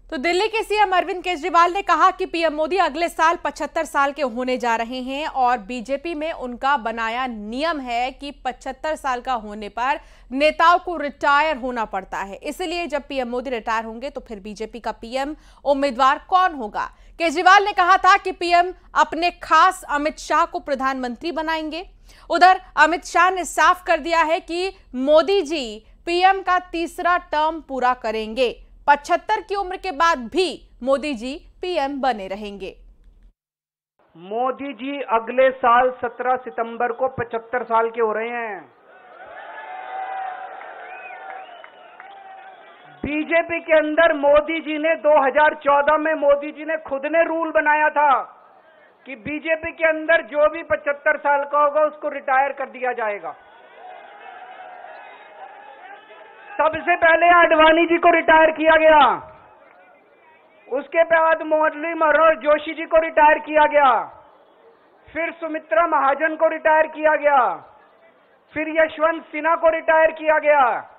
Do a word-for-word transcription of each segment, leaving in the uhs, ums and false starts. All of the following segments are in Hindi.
तो दिल्ली के सीएम अरविंद केजरीवाल ने कहा कि पीएम मोदी अगले साल पचहत्तर साल के होने जा रहे हैं और बीजेपी में उनका बनाया नियम है कि पचहत्तर साल का होने पर नेताओं को रिटायर होना पड़ता है। इसलिए जब पीएम मोदी रिटायर होंगे तो फिर बीजेपी का पीएम उम्मीदवार कौन होगा। केजरीवाल ने कहा था कि पीएम अपने खास अमित शाह को प्रधानमंत्री बनाएंगे। उधर अमित शाह ने साफ कर दिया है कि मोदी जी पीएम का तीसरा टर्म पूरा करेंगे। पचहत्तर की उम्र के बाद भी मोदी जी पीएम बने रहेंगे। मोदी जी अगले साल सत्रह सितंबर को पचहत्तर साल के हो रहे हैं। बीजेपी के अंदर मोदी जी ने दो हज़ार चौदह में मोदी जी ने खुद ने रूल बनाया था कि बीजेपी के अंदर जो भी पचहत्तर साल का होगा उसको रिटायर कर दिया जाएगा। सबसे पहले आडवाणी जी को रिटायर किया गया, उसके बाद मुरली मनोहर जोशी जी को रिटायर किया गया, फिर सुमित्रा महाजन को रिटायर किया गया, फिर यशवंत सिन्हा को रिटायर किया गया।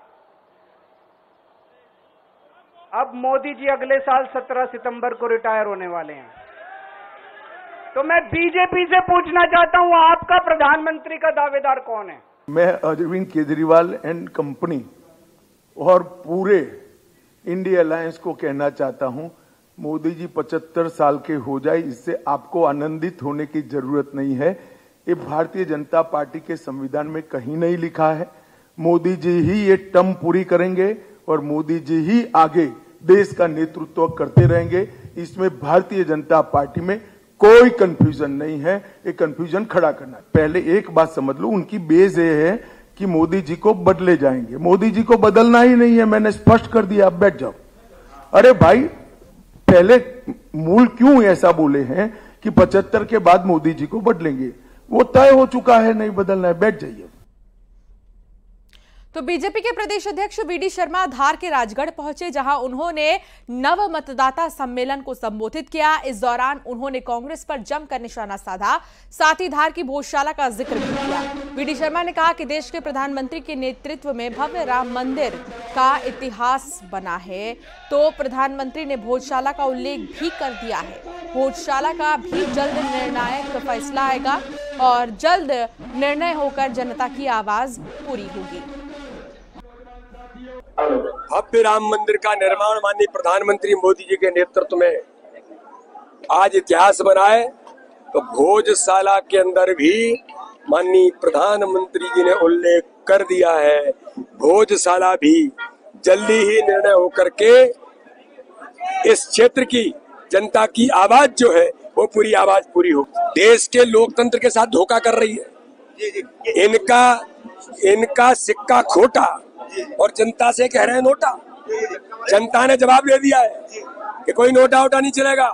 अब मोदी जी अगले साल सत्रह सितंबर को रिटायर होने वाले हैं। तो मैं बीजेपी से पूछना चाहता हूं, आपका प्रधानमंत्री का दावेदार कौन है? मैं अरविंद केजरीवाल एंड कंपनी और पूरे इंडिया अलायंस को कहना चाहता हूं, मोदी जी पचहत्तर साल के हो जाए, इससे आपको आनंदित होने की जरूरत नहीं है। ये भारतीय जनता पार्टी के संविधान में कहीं नहीं लिखा है। मोदी जी ही ये टर्म पूरी करेंगे और मोदी जी ही आगे देश का नेतृत्व करते रहेंगे। इसमें भारतीय जनता पार्टी में कोई कंफ्यूजन नहीं है। ये कंफ्यूजन खड़ा करना है। पहले एक बात समझ लो, उनकी बेस ये है कि मोदी जी को बदले जाएंगे। मोदी जी को बदलना ही नहीं है, मैंने स्पष्ट कर दिया। अब बैठ जाओ। अरे भाई, पहले मूल क्यों ऐसा बोले हैं कि पचहत्तर के बाद मोदी जी को बदलेंगे? वो तय हो चुका है, नहीं बदलना है, बैठ जाइए। तो बीजेपी के प्रदेश अध्यक्ष वीडी शर्मा धार के राजगढ़ पहुंचे, जहां उन्होंने नव मतदाता सम्मेलन को संबोधित किया। इस दौरान उन्होंने कांग्रेस पर जमकर निशाना साधा, साथ ही धार की भोजशाला का जिक्र भी किया। वीडी शर्मा ने कहा कि देश के प्रधानमंत्री के नेतृत्व में भव्य राम मंदिर का इतिहास बना है, तो प्रधानमंत्री ने भोजशाला का उल्लेख भी कर दिया है। भोजशाला का भी जल्द निर्णायक फैसला आएगा और जल्द निर्णय होकर जनता की आवाज पूरी होगी। भव्य राम मंदिर का निर्माण माननीय प्रधानमंत्री मोदी जी के नेतृत्व में आज इतिहास बना है, तो भोजशाला के अंदर भी माननीय प्रधानमंत्री जी ने उल्लेख कर दिया है। भोजशाला भी जल्दी ही निर्णय होकर के इस क्षेत्र की जनता की आवाज जो है वो पूरी आवाज पूरी हो। देश के लोकतंत्र के साथ धोखा कर रही है। इनका इनका सिक्का खोटा और जनता से कह रहे हैं नोटा। जनता ने जवाब दे दिया है कि कोई नोटा वोटा नहीं चलेगा।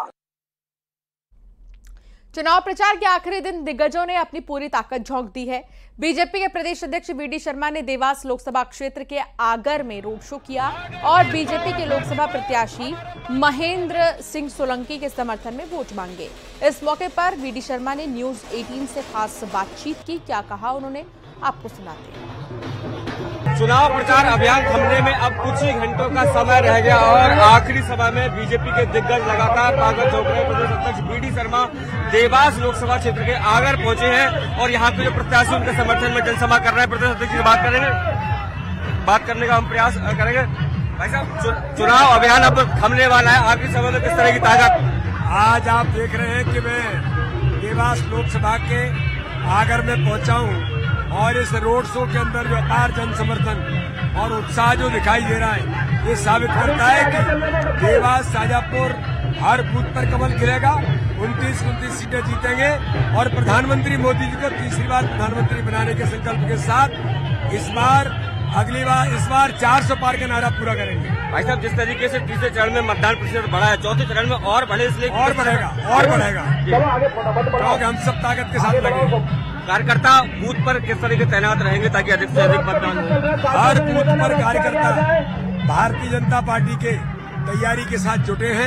चुनाव प्रचार के आखिरी दिन दिग्गजों ने अपनी पूरी ताकत झोंक दी है। बीजेपी के प्रदेश अध्यक्ष वीडी शर्मा ने देवास लोकसभा क्षेत्र के आगर में रोड शो किया और बीजेपी के लोकसभा प्रत्याशी महेंद्र सिंह सोलंकी के समर्थन में वोट मांगे। इस मौके पर वीडी शर्मा ने न्यूज अठारह से खास बातचीत की। क्या कहा उन्होंने, आपको सुनाते हैं। चुनाव प्रचार अभियान थमने में अब कुछ ही घंटों का समय रह गया और आखिरी सभा में बीजेपी के दिग्गज लगातार ताकत झोंक रहे। प्रदेश अध्यक्ष वीडी शर्मा देवास लोकसभा क्षेत्र के आगर पहुंचे हैं और यहाँ के जो प्रत्याशी उनके समर्थन में जनसभा कर रहे हैं। प्रदेश अध्यक्ष से बात करेंगे, बात करने का हम प्रयास करेंगे। भाई साहब, चुनाव अभियान अब थमने वाला है, आखिरी सभा में किस तरह की ताकत? आज आप देख रहे हैं कि मैं देवास लोकसभा के आगर में पहुंचा हूं और इस रोड शो के अंदर जो अपार जन समर्थन और उत्साह जो दिखाई दे रहा है, ये साबित करता है कि देवास शाजापुर हर बूथ पर कमल खिलेगा। उनतीस उनतीस सीटें जीतेंगे और प्रधानमंत्री मोदी जी को तीसरी बार प्रधानमंत्री बनाने के संकल्प के साथ इस बार अगली बार इस बार चार सौ पार का नारा पूरा करेंगे। भाई साहब, जिस तरीके से तीसरे चरण में मतदान प्रतिशत बढ़ा है, चौथे चरण में और बढ़े, इसलिए और बढ़ेगा और बढ़ेगा क्योंकि हम सब ताकत के साथ लगे। कार्यकर्ता बूथ पर किस तरह के तैनात रहेंगे ताकि अधिक से अधिक मतदान हो? हर बूथ पर कार्यकर्ता भारतीय जनता पार्टी के तैयारी के साथ जुटे हैं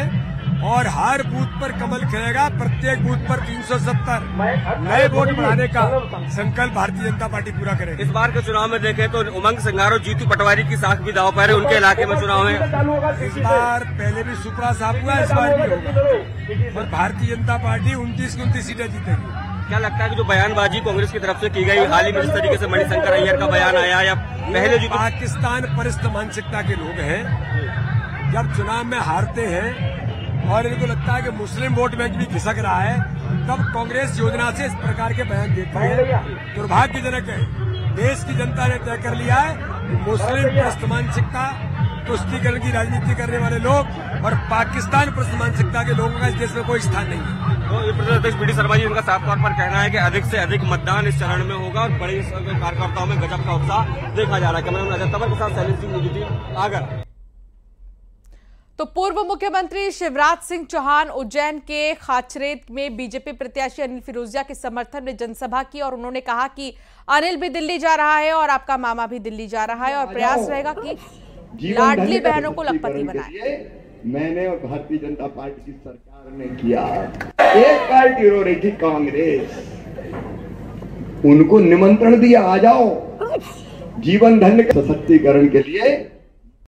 और हर बूथ पर कमल खिलेगा, प्रत्येक बूथ पर तीन सौ सत्तर नए वोट बढ़ाने का संकल्प भारतीय जनता पार्टी पूरा करेगी। इस बार के चुनाव में देखें तो उमंग संगारो जीतू पटवारी की साख भी दाव पर है, उनके इलाके में चुनाव है। इस बार पहले भी सुपरा साफ हुआ, इस बार भी होगा और भारतीय जनता पार्टी उनतीस की उनतीस सीटें जीतेगी। क्या लगता है कि जो बयानबाजी कांग्रेस की तरफ से की गई हाल ही में, जिस तरीके से मणिशंकर अय्यर का बयान आया या पहले जो पाकिस्तान परिस्थ मानसिकता के लोग हैं, जब चुनाव में हारते हैं और इनको लगता है कि मुस्लिम वोट बैंक भी खिसक रहा है, तब कांग्रेस योजना से इस प्रकार के बयान देती है। दुर्भाग्यजनक है, देश की जनता ने तय कर लिया है कि मुस्लिम प्रस्थ मानसिकता, तुष्टीकरण की राजनीति करने वाले लोग और पाकिस्तान प्रस्थ मानसिकता के लोगों का इस देश में कोई स्थान नहीं है। तो प्रदेश अध्यक्ष बी डी शर्मा जी, उनका साफ तौर पर कहना है कि अधिक से अधिक मतदान इस चरण में होगा और बड़े कार्यकर्ताओं में गजब का उत्साह देखा जा रहा है। कैमरामैन अजय तंवर के साथ शैलेंद्र सिंह न्यूज़ आगरा। तो पूर्व मुख्यमंत्री शिवराज सिंह चौहान उज्जैन के खाचरेत में बीजेपी प्रत्याशी अनिल फिरोजिया के समर्थन में जनसभा की और उन्होंने कहा कि अनिल भी दिल्ली जा रहा है और आपका मामा भी दिल्ली जा रहा है और प्रयास रहेगा कि लाडली बहनों को लखपति बनाए। मैंने और भारतीय जनता पार्टी की सरकार ने किया। एक पार्टी रो रही थी कांग्रेस, उनको निमंत्रण दिया, आ जाओ जीवन धन्य सशक्तिकरण के लिए